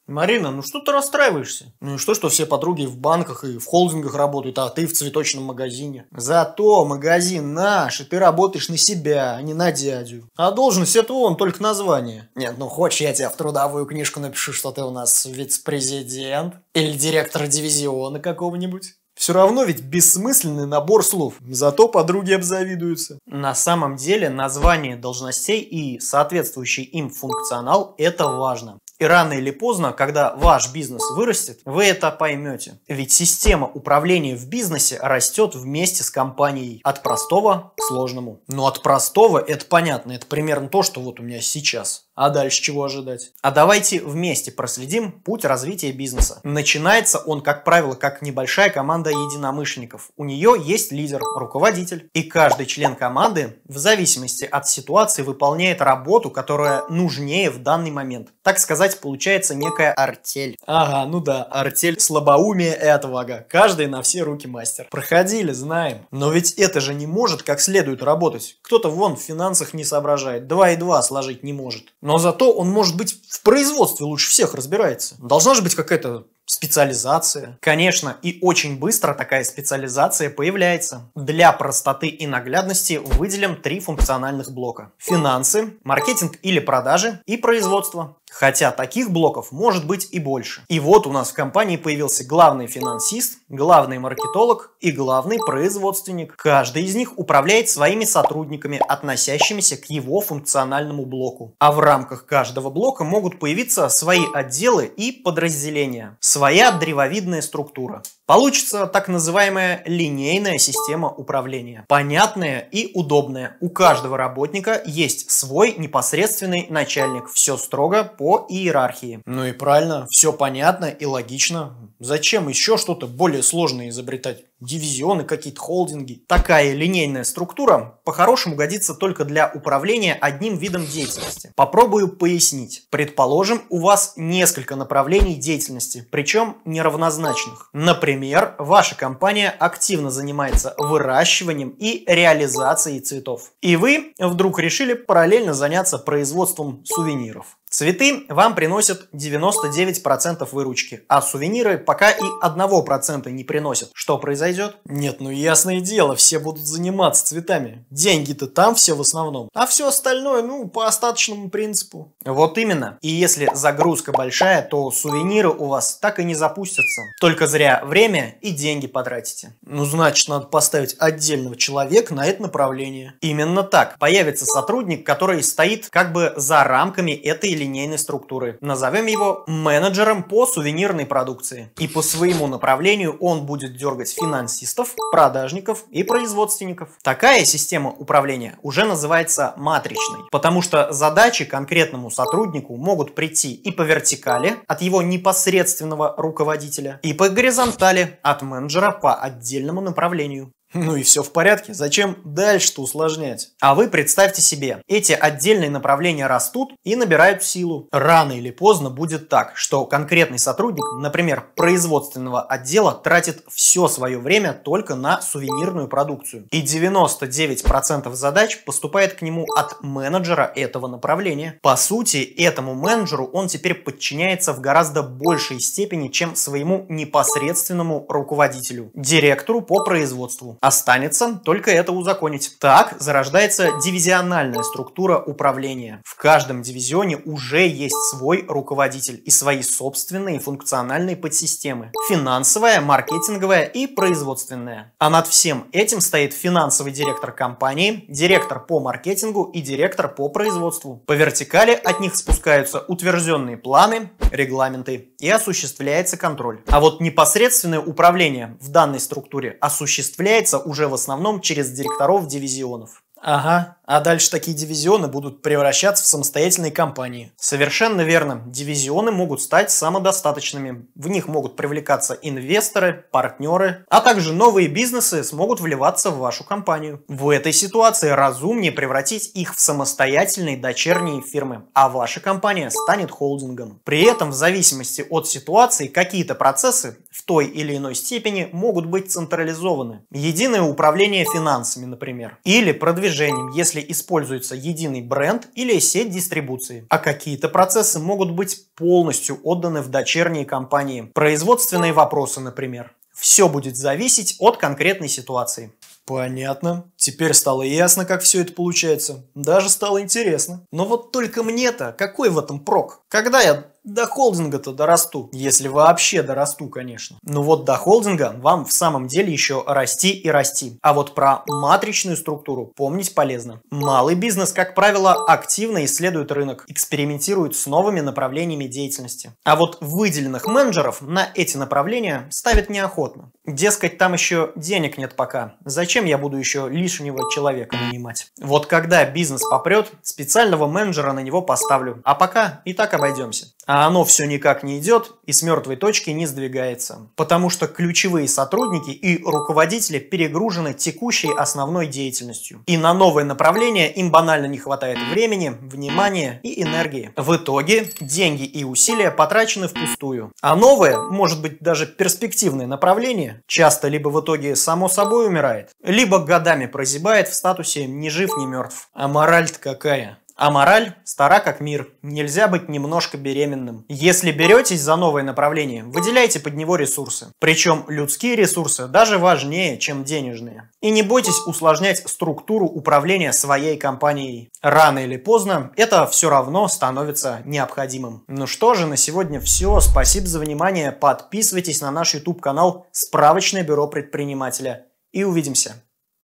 Марина, ну что ты расстраиваешься? Ну и что все подруги в банках и в холдингах работают, а ты в цветочном магазине? Зато магазин наш, и ты работаешь на себя, а не на дядю. А должность это вон только название. Нет, ну хочешь, я тебе в трудовую книжку напишу, что ты у нас вице-президент или директор дивизиона какого-нибудь? Все равно ведь бессмысленный набор слов, зато подруги обзавидуются. На самом деле название должностей и соответствующий им функционал – это важно. И рано или поздно, когда ваш бизнес вырастет, вы это поймете. Ведь система управления в бизнесе растет вместе с компанией. От простого к сложному. Но от простого это понятно, это примерно то, что вот у меня сейчас. А дальше чего ожидать? А давайте вместе проследим путь развития бизнеса. Начинается он, как правило, как небольшая команда единомышленников. У нее есть лидер, руководитель. И каждый член команды в зависимости от ситуации выполняет работу, которая нужнее в данный момент. Так сказать, получается некая артель. Ага, ну да, артель слабоумия и отвага. Каждый на все руки мастер. Проходили, знаем. Но ведь это же не может как следует работать. Кто-то вон в финансах не соображает, 2 и 2 сложить не может. Но зато он, может быть, в производстве лучше всех разбирается. Должна же быть какая-то специализация. Конечно, и очень быстро такая специализация появляется. Для простоты и наглядности выделим 3 функциональных блока. Финансы, маркетинг или продажи и производство. Хотя таких блоков может быть и больше. И вот у нас в компании появился главный финансист, главный маркетолог и главный производственник. Каждый из них управляет своими сотрудниками, относящимися к его функциональному блоку. А в рамках каждого блока могут появиться свои отделы и подразделения. Своя древовидная структура. Получится так называемая линейная система управления. Понятная и удобная. У каждого работника есть свой непосредственный начальник. Все строго по иерархии. Ну и правильно, все понятно и логично. Зачем еще что-то более сложное изобретать? Дивизионы, какие-то холдинги. Такая линейная структура по-хорошему годится только для управления одним видом деятельности. Попробую пояснить. Предположим, у вас несколько направлений деятельности, причем неравнозначных. Например, ваша компания активно занимается выращиванием и реализацией цветов. И вы вдруг решили параллельно заняться производством сувениров. Цветы вам приносят 99% выручки, а сувениры пока и 1% не приносят. Что произойдет? Нет, ну ясное дело, все будут заниматься цветами. Деньги-то там все в основном. А все остальное, ну, по остаточному принципу. Вот именно. И если загрузка большая, то сувениры у вас так и не запустятся. Только зря время и деньги потратите. Ну, значит, надо поставить отдельного человека на это направление. Именно так. Появится сотрудник, который стоит как бы за рамками этой линейной структуры. Назовем его менеджером по сувенирной продукции. И по своему направлению он будет дергать финансистов, продажников и производственников. Такая система управления уже называется матричной, потому что задачи конкретному сотруднику могут прийти и по вертикали от его непосредственного руководителя, и по горизонтали от менеджера по отдельному направлению. Ну и все в порядке, зачем дальше-то усложнять? А вы представьте себе, эти отдельные направления растут и набирают силу. Рано или поздно будет так, что конкретный сотрудник, например, производственного отдела, тратит все свое время только на сувенирную продукцию. И 99% задач поступает к нему от менеджера этого направления. По сути, этому менеджеру он теперь подчиняется в гораздо большей степени, чем своему непосредственному руководителю, директору по производству. Останется только это узаконить. Так зарождается дивизиональная структура управления. В каждом дивизионе уже есть свой руководитель и свои собственные функциональные подсистемы. Финансовая, маркетинговая и производственная. А над всем этим стоит финансовый директор компании, директор по маркетингу и директор по производству. По вертикали от них спускаются утвержденные планы, регламенты и осуществляется контроль. А вот непосредственное управление в данной структуре осуществляется уже в основном через директоров дивизионов. Ага, а дальше такие дивизионы будут превращаться в самостоятельные компании. Совершенно верно, дивизионы могут стать самодостаточными. В них могут привлекаться инвесторы, партнеры, а также новые бизнесы смогут вливаться в вашу компанию. В этой ситуации разумнее превратить их в самостоятельные дочерние фирмы, а ваша компания станет холдингом. При этом, в зависимости от ситуации, какие-то процессы в той или иной степени могут быть централизованы. Единое управление финансами, например, или продвижение достижением, если используется единый бренд или сеть дистрибуции. А какие-то процессы могут быть полностью отданы в дочерние компании. Производственные вопросы, например. Все будет зависеть от конкретной ситуации. Понятно. Теперь стало ясно, как все это получается. Даже стало интересно. Но вот только мне-то какой в этом прок? Когда я до холдинга-то дорасту? Если вообще дорасту, конечно. Ну вот до холдинга вам в самом деле еще расти и расти. А вот про матричную структуру помнить полезно. Малый бизнес, как правило, активно исследует рынок, экспериментирует с новыми направлениями деятельности. А вот выделенных менеджеров на эти направления ставит неохотно. Дескать, там еще денег нет пока. Зачем я буду еще лишнего человека нанимать? Вот когда бизнес попрет, специального менеджера на него поставлю. А пока и так обойдемся. А оно все никак не идет и с мертвой точки не сдвигается. Потому что ключевые сотрудники и руководители перегружены текущей основной деятельностью. И на новое направление им банально не хватает времени, внимания и энергии. В итоге деньги и усилия потрачены впустую. А новое, может быть даже перспективное направление, часто либо в итоге само собой умирает, либо годами прозябает в статусе ни жив, ни мертв. А мораль-то какая? А мораль стара как мир. Нельзя быть немножко беременным. Если беретесь за новое направление, выделяйте под него ресурсы. Причем людские ресурсы даже важнее, чем денежные. И не бойтесь усложнять структуру управления своей компанией. Рано или поздно это все равно становится необходимым. Ну что же, на сегодня все. Спасибо за внимание. Подписывайтесь на наш YouTube канал «Справочное бюро предпринимателя». И увидимся.